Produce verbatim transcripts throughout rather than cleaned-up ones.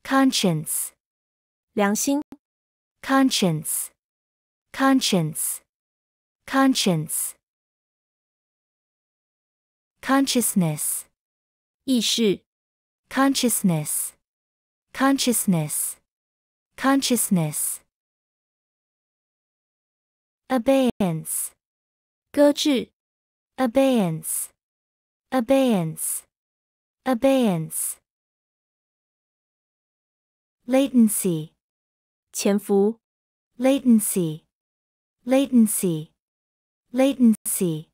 conscience, 良心 conscience, conscience, conscience. Consciousness, 意识 consciousness, consciousness, consciousness. Abeyance, 搁置 abeyance, abeyance, abeyance. Latency, 潜伏 latency, latency, latency.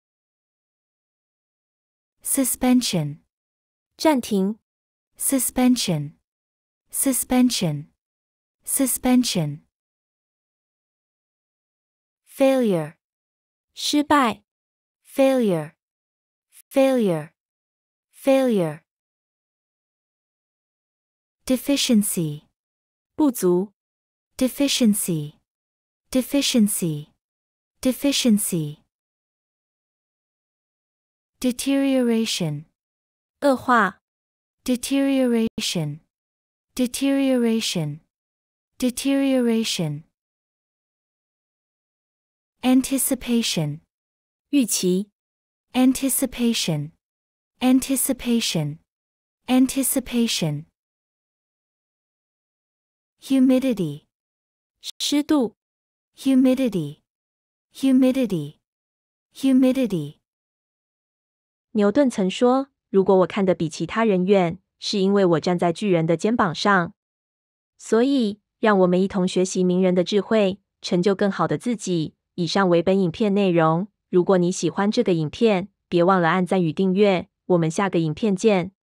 Suspension, 暂停 suspension, suspension, suspension. Failure, 失败 failure, failure, failure. Deficiency, 不足 deficiency, deficiency, deficiency. Deterioration, 恶化 deterioration, deterioration, deterioration. Anticipation, 预期 anticipation, anticipation, anticipation. Humidity, 湿度 humidity, humidity, humidity. 牛顿曾说，如果我看得比其他人远，是因为我站在巨人的肩膀上。所以，让我们一同学习名人的智慧，成就更好的自己。以上为本影片内容。如果你喜欢这个影片，别忘了按赞与订阅。我们下个影片见。